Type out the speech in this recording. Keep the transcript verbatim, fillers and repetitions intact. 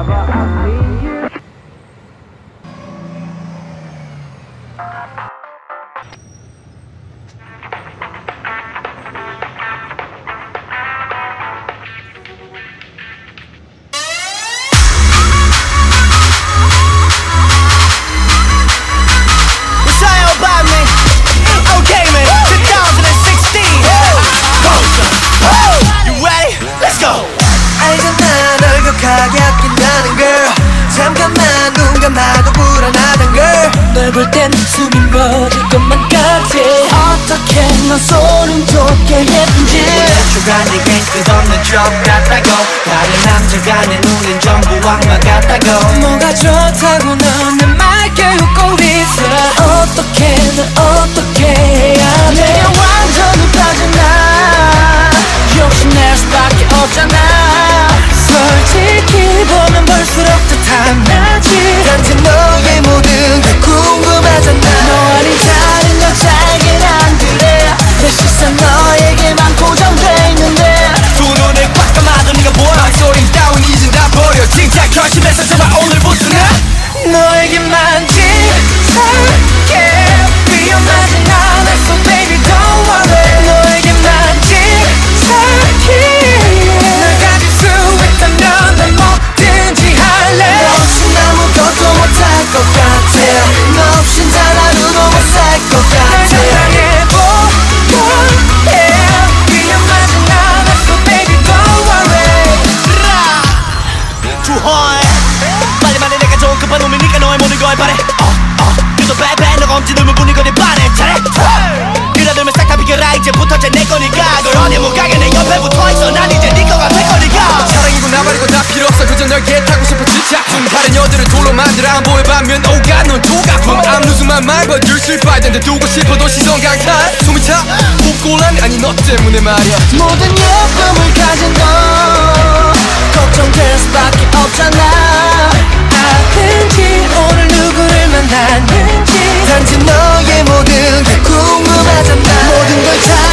볼 땐 숨이 멎을 것만 같아. 어떻게 넌 소름 돋게 예쁜지. 주가 내겐 끝없는 적 같다고. 다른 남자가 내 눈엔 전부 악마 같다고. 뭐가 좋다고 넌 내 맑게 웃고 있어. 어떻게 난 어떻게 해야 돼. 내 완전히 빠져나. 욕심낼 수밖에 없잖아. 솔직히 보면 볼수록 더 탐나지. 단지 너의 모든 게 궁금하잖아. 너 아닌 다른 여자에겐 안 그래. 내 시선 너에게만 고정돼 있는데 두 눈을 꽉 감아도 네가 보여. 소리 따윈 이젠 다 버려. 진짜 결심해서 제발 오늘부터는 너에게만 집착해. 위험하진 않아 so baby don't worry. 너에게만 집착해. 널 가질 수 있다면 난 뭐든지 할래. 너 없인 아무것도 못할 것 같아. 너 없인 단 하루도 못 살 것 같아. 날 사랑해보려 해. 위험하진 않아 so baby don't worry. 주허 빨리 말해. 내가 좋은 급한 놈이니까 너의 모든 걸 바래. 어, 어, 그래도 베베 너가 엄지 눈물 뿐이 거리 바래. 잘해 그러들면 싹 다 비켜라. 이제부터 쟤 내 거니까. 널 어디 못 가게 내 옆에 붙어있어. 난 이제 네 거가 될 거니까. 사랑이고 나발이고 다 필요 없어. 그저 널 개타고 싶어 진짜. 좀 다른 여자를 돌로 만들어 안 보여봤면 오가 넌 조각품. I'm losing my mind but you're still fighting. 두고 싶어도 시선 강탈. 숨이 차 곱골란 아니 너 때문에 말이야. 모든 예쁨을 가진 너 걱정될 수밖에 없잖아. 아픈지 오늘 누구를 만났는지. 단지 너의 모든 게 궁금하잖아. 모든 걸 다